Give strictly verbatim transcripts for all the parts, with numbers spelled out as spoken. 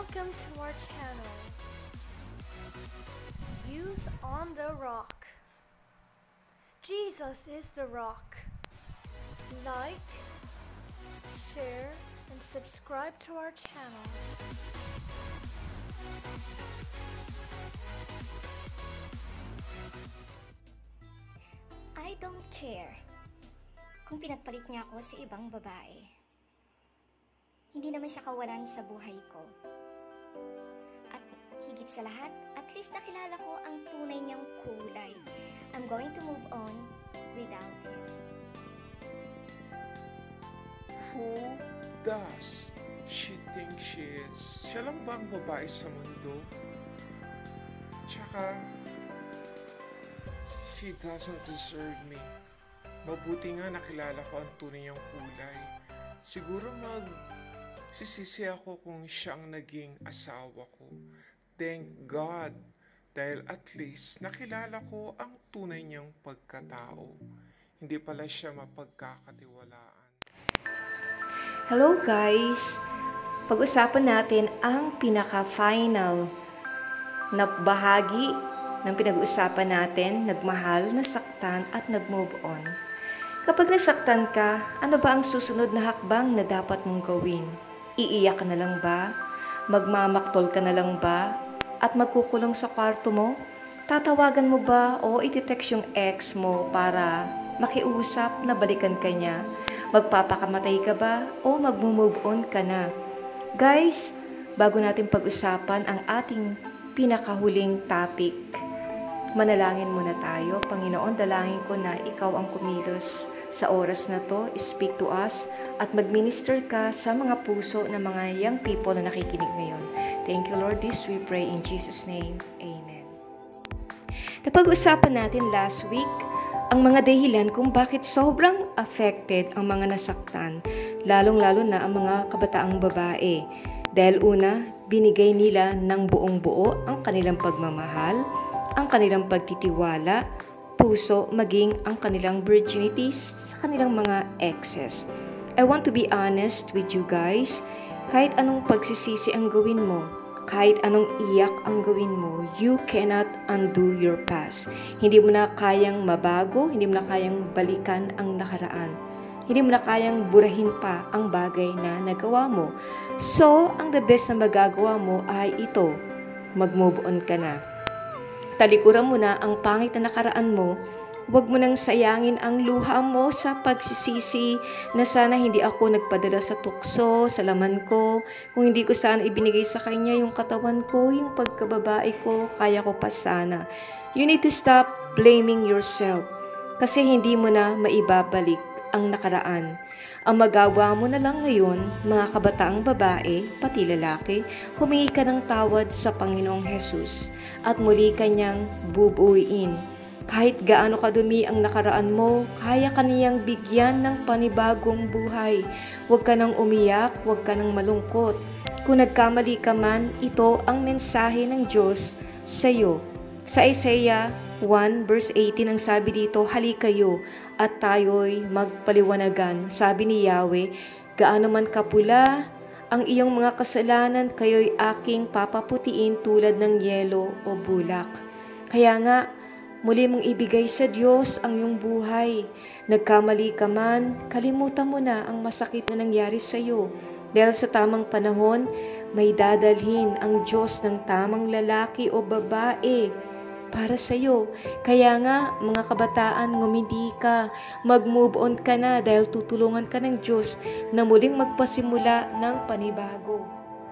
Welcome to our channel, Youth on the Rock. Jesus is the rock. Like, share, and subscribe to our channel. I don't care kung pinagpalit niya ako sa ibang babae. Hindi naman siya kawalan sa buhay ko. At higit sa lahat, at least nakilala ko ang tunay niyang kulay. I'm going to move on without him. Who does she think she is? Siya lang ba ang babae sa mundo? Tsaka, she doesn't deserve me. Mabuti nga nakilala ko ang tunay niyang kulay. Siguro mag sisisi ako kung siya ang naging asawa ko. Thank God. Dahil at least nakilala ko ang tunay niyang pagkatao. Hindi pala siya mapagkakatiwalaan. Hello guys! Pag-usapan natin ang pinaka-final na bahagi ng pinag-uusapan natin, nagmahal, nasaktan at nag-move on. Kapag nasaktan ka, ano ba ang susunod na hakbang na dapat mong gawin? Iiyak ka na lang ba? Magmamaktol ka na lang ba? At magkukulong sa kwarto mo? Tatawagan mo ba o iti-text yung ex mo para makiusap na balikan ka niya? Magpapakamatay ka ba o mag-move on ka na? Guys, bago natin pag-usapan ang ating pinakahuling topic, manalangin muna tayo. Panginoon, dalangin ko na ikaw ang kumilos sa oras na to. Speak to us at mag-minister ka sa mga puso ng mga young people na nakikinig ngayon. Thank you, Lord. This we pray in Jesus' name. Amen. Napag-usapan natin last week ang mga dahilan kung bakit sobrang affected ang mga nasaktan, lalong-lalo na ang mga kabataang babae. Dahil una, binigay nila ng buong buo ang kanilang pagmamahal, ang kanilang pagtitiwala, puso, maging ang kanilang virginities sa kanilang mga exes. I want to be honest with you guys. Kahit anong pagsisisi ang gawin mo, kahit anong iyak ang gawin mo, you cannot undo your past. Hindi mo na kayang mabago, hindi mo na kayang balikan ang nakaraan. Hindi mo na kayang burahin pa ang bagay na nagawa mo. So, ang the best na magagawa mo ay ito, mag-move on ka na. Talikuran mo na ang pangit na nakaraan mo. Huwag mo nang sayangin ang luha mo sa pagsisisi na sana hindi ako nagpadala sa tukso, sa laman ko. Kung hindi ko sana ibinigay sa kanya yung katawan ko, yung pagkababae ko, kaya ko pa sana. You need to stop blaming yourself kasi hindi mo na maibabalik ang nakaraan. Ang magawa mo na lang ngayon, mga kabataang babae, pati lalaki, humingi ka ng tawad sa Panginoong Jesus at muli kanyang bubuuin. Kahit gaano kadumi ang nakaraan mo, kaya ka niyang bigyan ng panibagong buhay. Huwag ka nang umiyak, huwag ka nang malungkot. Kung nagkamali ka man, ito ang mensahe ng Diyos sa iyo. Sa Isaiah one verse eighteen ang sabi dito, halikayo at tayo'y magpaliwanagan. Sabi ni Yahweh, gaano man kapula ang iyong mga kasalanan, kayo'y aking papaputiin tulad ng yelo o bulak. Kaya nga, muli mong ibigay sa Diyos ang iyong buhay. Nagkamali ka man, kalimutan mo na ang masakit na nangyari sa iyo. Dahil sa tamang panahon, may dadalhin ang Diyos ng tamang lalaki o babae para sa iyo. Kaya nga, mga kabataan, ngumindi ka, mag-move on ka na dahil tutulungan ka ng Diyos na muling magpasimula ng panibago.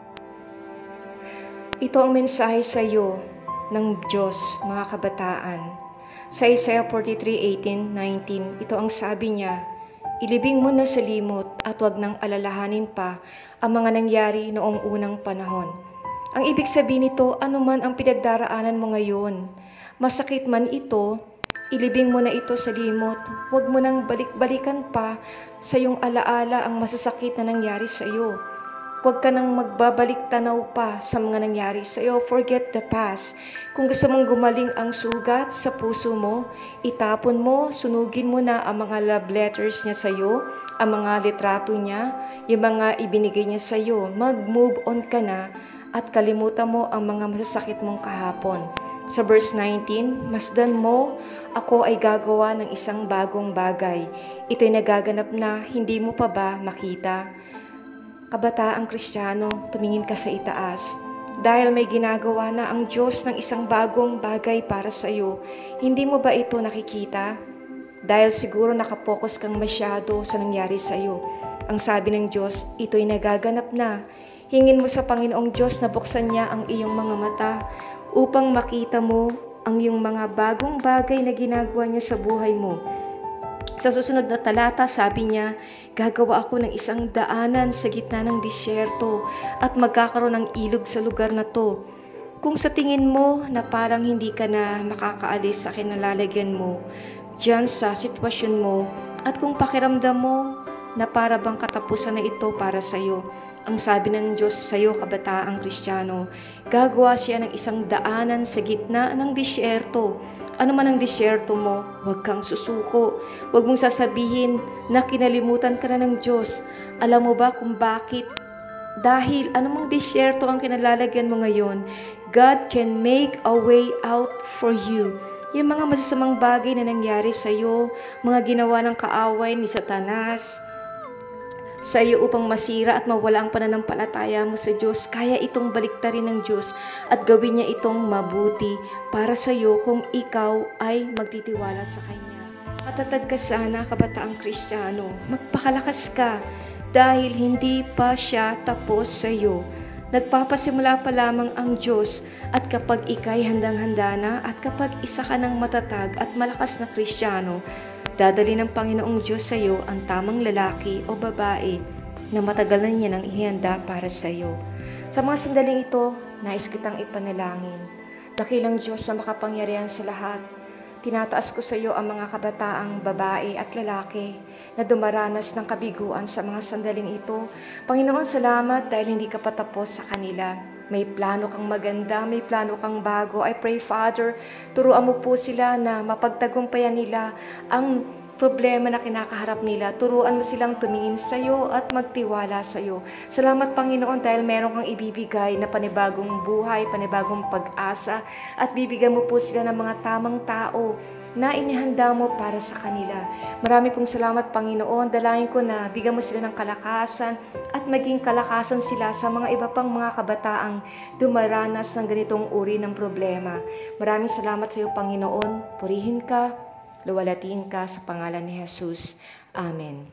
Ito ang mensahe sa iyo ng Diyos, mga kabataan. Sa Isaiah forty-three eighteen nineteen, ito ang sabi niya, ilibing mo na sa limot at wag nang alalahanin pa ang mga nangyari noong unang panahon. Ang ibig sabihin nito, anuman ang pinagdaraanan mo ngayon, masakit man ito, ilibing mo na ito sa limot. Huwag mo nang balik-balikan pa sa iyong alaala ang masasakit na nangyari sa iyo. Huwag ka nang magbabalik tanaw pa sa mga nangyari sa iyo. Forget the past. Kung gusto mong gumaling ang sugat sa puso mo, itapon mo, sunugin mo na ang mga love letters niya sa iyo, ang mga litrato niya, yung mga ibinigay niya sa iyo. Mag-move on ka na at kalimutan mo ang mga masasakit mong kahapon. Sa verse nineteen, masdan mo, ako ay gagawa ng isang bagong bagay. Ito'y nagaganap na, hindi mo pa ba makita? Kabataang Kristiyano, tumingin ka sa itaas. Dahil may ginagawa na ang Diyos ng isang bagong bagay para sa iyo, hindi mo ba ito nakikita? Dahil siguro nakapokus kang masyado sa nangyari sa iyo. Ang sabi ng Diyos, ito'y nagaganap na. Hingin mo sa Panginoong Diyos na buksan niya ang iyong mga mata upang makita mo ang iyong mga bagong bagay na ginagawa niya sa buhay mo. Sa susunod na talata, sabi niya, gagawa ako ng isang daanan sa gitna ng disyerto at magkakaroon ng ilog sa lugar na to. Kung sa tingin mo na parang hindi ka na makakaalis sa kinalalagyan mo, diyan sa sitwasyon mo, at kung pakiramdam mo na para bang katapusan na ito para sa iyo, ang sabi ng Diyos sa iyo, kabataang Kristiyano, gagawa siya ng isang daanan sa gitna ng disyerto. Ano man ang disyerto mo, huwag kang susuko. Huwag mong sasabihin na kinalimutan ka na ng Diyos. Alam mo ba kung bakit? Dahil anumang disyerto ang kinalalagyan mo ngayon, God can make a way out for you. Yung mga masasamang bagay na nangyari sa iyo, mga ginawa ng kaaway ni Satanas, sa iyo upang masira at mawala ang pananampalataya mo sa Diyos, kaya itong baliktarin ng Diyos at gawin niya itong mabuti para sa iyo kung ikaw ay magtitiwala sa Kanya. Matatag ka sana, kabataang Kristiyano, magpakalakas ka dahil hindi pa siya tapos sa iyo. Nagpapasimula pa lamang ang Diyos at kapag ikay handang-handa na at kapag isa ka ng matatag at malakas na Kristiyano, dadali ng Panginoong Diyos sa iyo ang tamang lalaki o babae na matagal na niya nang ihanda para sa iyo. Sa mga sandaling ito, nais kitang ipanalangin. Dakilang Diyos na makapangyarihan sa lahat, tinataas ko sa iyo ang mga kabataang babae at lalaki na dumaranas ng kabiguan sa mga sandaling ito. Panginoon, salamat dahil hindi ka patapos sa kanila. May plano kang maganda, may plano kang bago. I pray, Father, turuan mo po sila na mapagtagumpayan nila ang problema na kinakaharap nila. Turuan mo silang tumingin sa iyo at magtiwala sa iyo. Salamat, Panginoon, dahil meron kang ibibigay na panibagong buhay, panibagong pag-asa, at bibigyan mo po sila ng mga tamang tao na inihanda mo para sa kanila. Marami pong salamat, Panginoon. Dalangin ko na bigyan mo sila ng kalakasan at maging kalakasan sila sa mga iba pang mga kabataang dumaranas ng ganitong uri ng problema. Maraming salamat sa iyo, Panginoon. Purihin ka, luwalatin ka sa pangalan ni Jesus. Amen.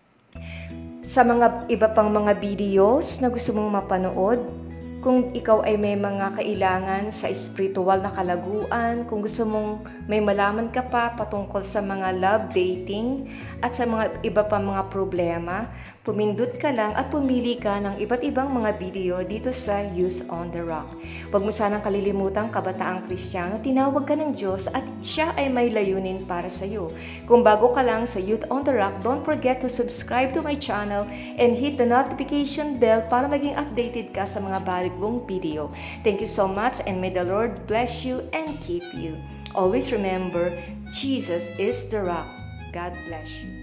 Sa mga iba pang mga videos na gusto mong mapanood, kung ikaw ay may mga kailangan sa espiritual na kalaguan, kung gusto mong may malaman ka pa patungkol sa mga love dating at sa mga iba pa mga problema, pumindot ka lang at pumili ka ng iba't ibang mga video dito sa Youth on the Rock. Huwag mo sanang kalilimutan, kabataang Kristiyano, tinawag ka ng Diyos at siya ay may layunin para sa iyo. Kung bago ka lang sa Youth on the Rock, don't forget to subscribe to my channel and hit the notification bell para maging updated ka sa mga bagong video. Thank you so much and may the Lord bless you and keep you. Always remember, Jesus is the rock. God bless you.